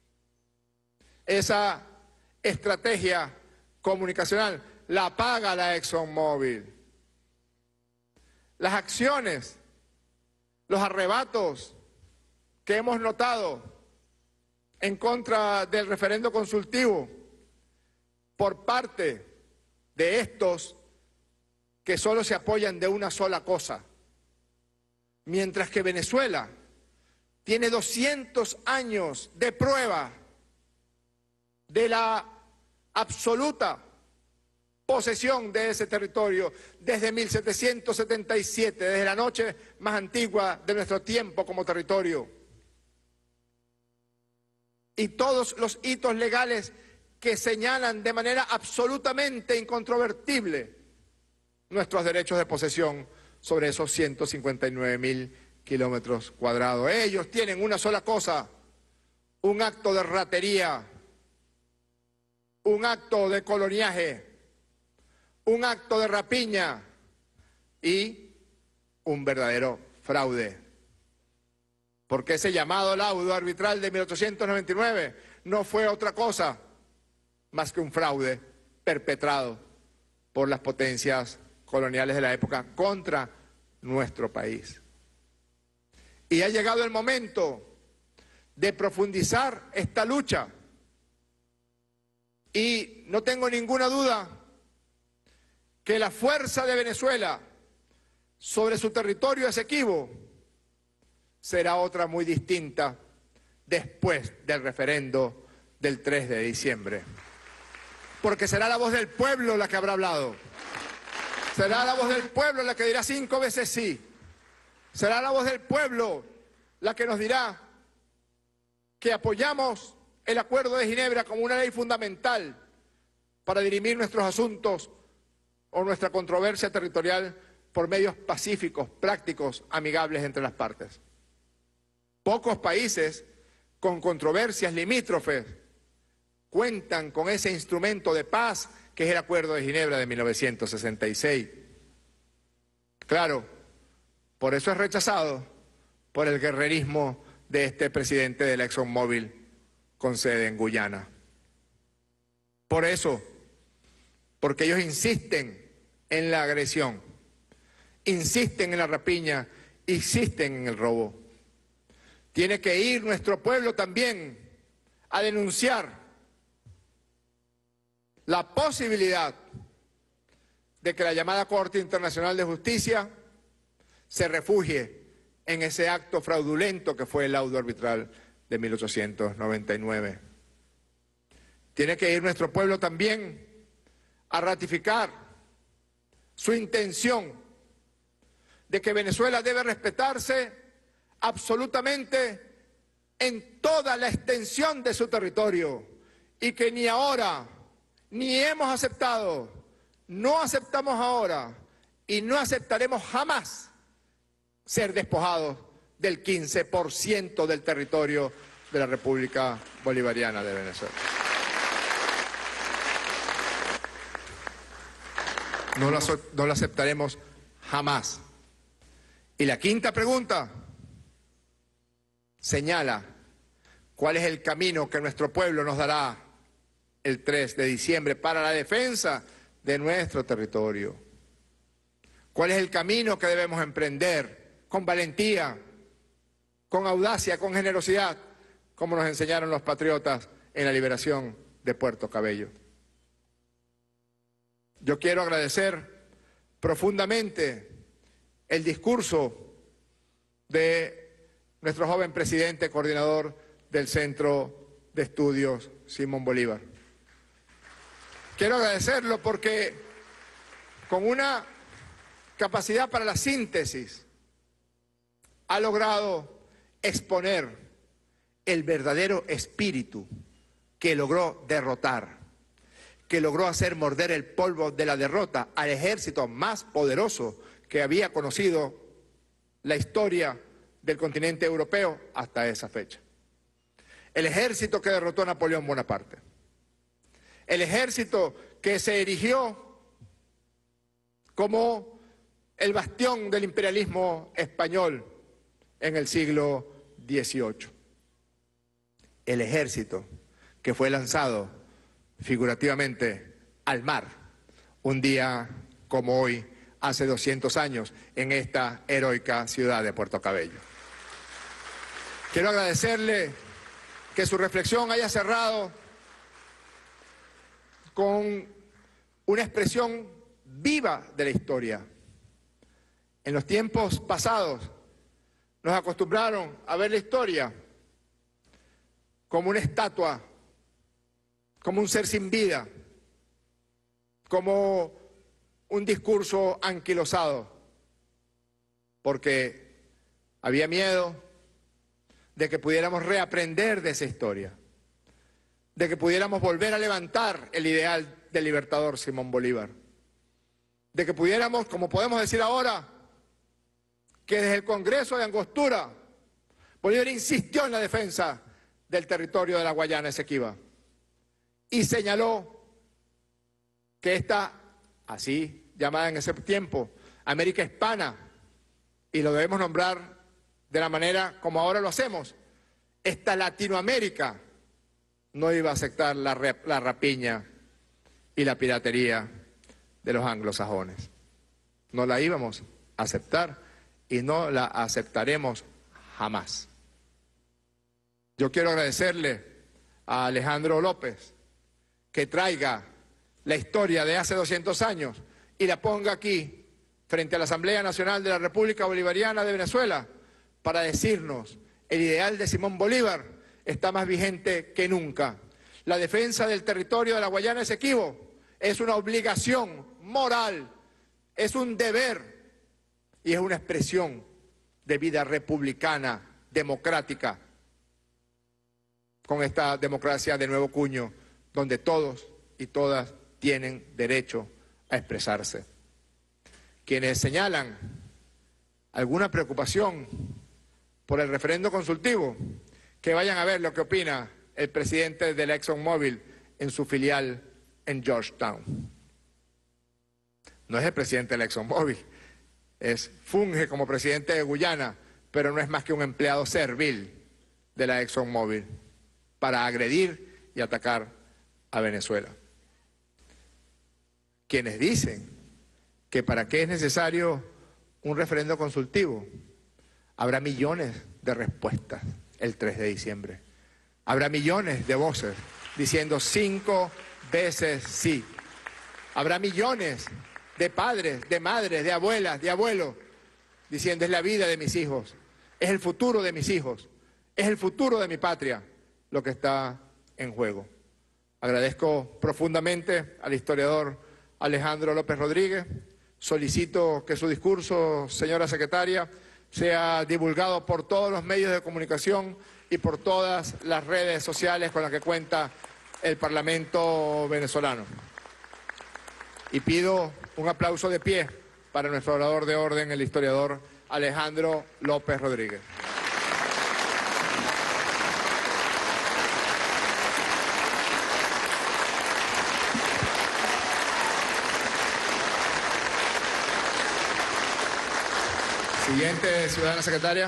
[SPEAKER 3] Esa estrategia comunicacional la paga la ExxonMobil. Las acciones, los arrebatos que hemos notado en contra del referendo consultivo por parte de estos que solo se apoyan de una sola cosa, mientras que Venezuela tiene 200 años de prueba de la absoluta posesión de ese territorio desde 1777, desde la noche más antigua de nuestro tiempo como territorio. Y todos los hitos legales que señalan de manera absolutamente incontrovertible nuestros derechos de posesión sobre esos 159.000 kilómetros cuadrados. Ellos tienen una sola cosa, un acto de ratería, un acto de coloniaje, un acto de rapiña y un verdadero fraude. Porque ese llamado laudo arbitral de 1899 no fue otra cosa más que un fraude perpetrado por las potencias coloniales de la época contra nuestro país. Y ha llegado el momento de profundizar esta lucha. Y no tengo ninguna duda que la fuerza de Venezuela sobre su territorio Esequibo será otra muy distinta después del referendo del 3 de diciembre. Porque será la voz del pueblo la que habrá hablado. Será la voz del pueblo la que dirá 5 veces sí. Será la voz del pueblo la que nos dirá que apoyamos el Acuerdo de Ginebra como una ley fundamental para dirimir nuestros asuntos o nuestra controversia territorial por medios pacíficos, prácticos, amigables entre las partes. Pocos países con controversias limítrofes cuentan con ese instrumento de paz que es el Acuerdo de Ginebra de 1966. Claro, por eso es rechazado por el guerrerismo de este presidente de la ExxonMobil con sede en Guyana. Por eso, porque ellos insisten en la agresión, insisten en la rapiña, insisten en el robo. Tiene que ir nuestro pueblo también a denunciar la posibilidad de que la llamada Corte Internacional de Justicia se refugie en ese acto fraudulento que fue el laudo arbitral de 1899. Tiene que ir nuestro pueblo también a ratificar su intención de que Venezuela debe respetarse absolutamente en toda la extensión de su territorio y que ni ahora, ni hemos aceptado, no aceptamos ahora y no aceptaremos jamás ser despojados del 15% del territorio de la República Bolivariana de Venezuela. No lo aceptaremos jamás. Y la quinta pregunta señala cuál es el camino que nuestro pueblo nos dará el 3 de diciembre para la defensa de nuestro territorio. ¿Cuál es el camino que debemos emprender con valentía, con audacia, con generosidad, como nos enseñaron los patriotas en la liberación de Puerto Cabello? Yo quiero agradecer profundamente el discurso de nuestro joven presidente, coordinador del Centro de Estudios Simón Bolívar. Quiero agradecerlo porque con una capacidad para la síntesis ha logrado exponer el verdadero espíritu que logró derrotar, que logró hacer morder el polvo de la derrota al ejército más poderoso que había conocido la historia del continente europeo hasta esa fecha. El ejército que derrotó a Napoleón Bonaparte. El ejército que se erigió como el bastión del imperialismo español en el siglo XVIII. El ejército que fue lanzado figurativamente al mar un día como hoy, hace 200 años, en esta heroica ciudad de Puerto Cabello. Quiero agradecerle que su reflexión haya cerrado con una expresión viva de la historia. En los tiempos pasados nos acostumbraron a ver la historia como una estatua, como un ser sin vida, como un discurso anquilosado, porque había miedo de que pudiéramos reaprender de esa historia, de que pudiéramos volver a levantar el ideal del libertador Simón Bolívar, de que pudiéramos, como podemos decir ahora, que desde el Congreso de Angostura, Bolívar insistió en la defensa del territorio de la Guayana Esequiba y señaló que esta, así llamada en ese tiempo, América Hispana, y lo debemos nombrar de la manera como ahora lo hacemos, esta Latinoamérica no iba a aceptar la rapiña y la piratería de los anglosajones. No la íbamos a aceptar y no la aceptaremos jamás. Yo quiero agradecerle a Alejandro López que traiga la historia de hace 200 años y la ponga aquí frente a la Asamblea Nacional de la República Bolivariana de Venezuela para decirnos: el ideal de Simón Bolívar está más vigente que nunca. La defensa del territorio de la Guayana Esequiba es una obligación moral, es un deber y es una expresión de vida republicana, democrática, con esta democracia de nuevo cuño, donde todos y todas tienen derecho a expresarse. Quienes señalan alguna preocupación por el referendo consultivo, que vayan a ver lo que opina el presidente de la ExxonMobil en su filial en Georgetown. No es el presidente de la ExxonMobil, funge como presidente de Guyana, pero no es más que un empleado servil de la ExxonMobil para agredir y atacar a Venezuela. Quienes dicen que para qué es necesario un referendo consultivo, habrá millones de respuestas el 3 de diciembre. Habrá millones de voces diciendo 5 veces sí. Habrá millones de padres, de madres, de abuelas, de abuelos diciendo: es la vida de mis hijos, es el futuro de mis hijos, es el futuro de mi patria lo que está en juego. Agradezco profundamente al historiador Alejandro López Rodríguez. Solicito que su discurso, señora secretaria, sea divulgado por todos los medios de comunicación y por todas las redes sociales con las que cuenta el Parlamento venezolano. Y pido un aplauso de pie para nuestro orador de orden, el historiador Alejandro López Rodríguez. Siguiente, ciudadana secretaria.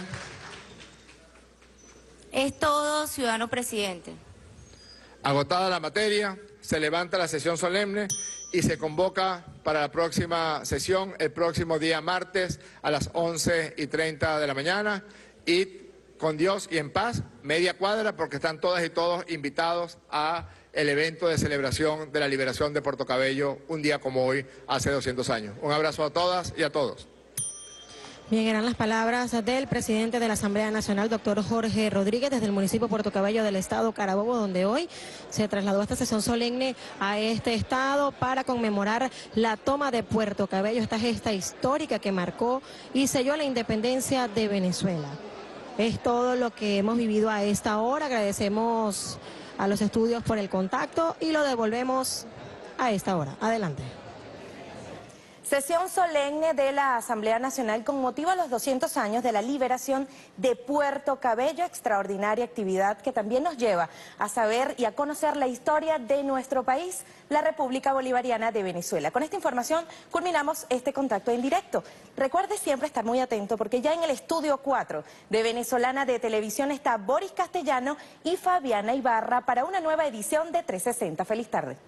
[SPEAKER 4] Es todo, ciudadano presidente.
[SPEAKER 3] Agotada la materia, se levanta la sesión solemne y se convoca para la próxima sesión el próximo día martes a las 11:30 de la mañana y con Dios y en paz, media cuadra, porque están todas y todos invitados a el evento de celebración de la liberación de Puerto Cabello un día como hoy, hace 200 años. Un abrazo a todas y a todos.
[SPEAKER 2] Bien, eran las palabras del presidente de la Asamblea Nacional, doctor Jorge Rodríguez, desde el municipio de Puerto Cabello del estado Carabobo, donde hoy se trasladó esta sesión solemne a este estado para conmemorar la toma de Puerto Cabello, esta gesta histórica que marcó y selló la independencia de Venezuela. Es todo lo que hemos vivido a esta hora. Agradecemos a los estudios por el contacto y lo devolvemos a esta hora. Adelante.
[SPEAKER 8] Sesión solemne de la Asamblea Nacional con motivo a los 200 años de la liberación de Puerto Cabello, extraordinaria actividad que también nos lleva a saber y a conocer la historia de nuestro país, la República Bolivariana de Venezuela. Con esta información culminamos este contacto en directo. Recuerde siempre estar muy atento porque ya en el estudio 4 de Venezolana de Televisión está Boris Castellano y Fabiana Ibarra para una nueva edición de 360. Feliz tarde.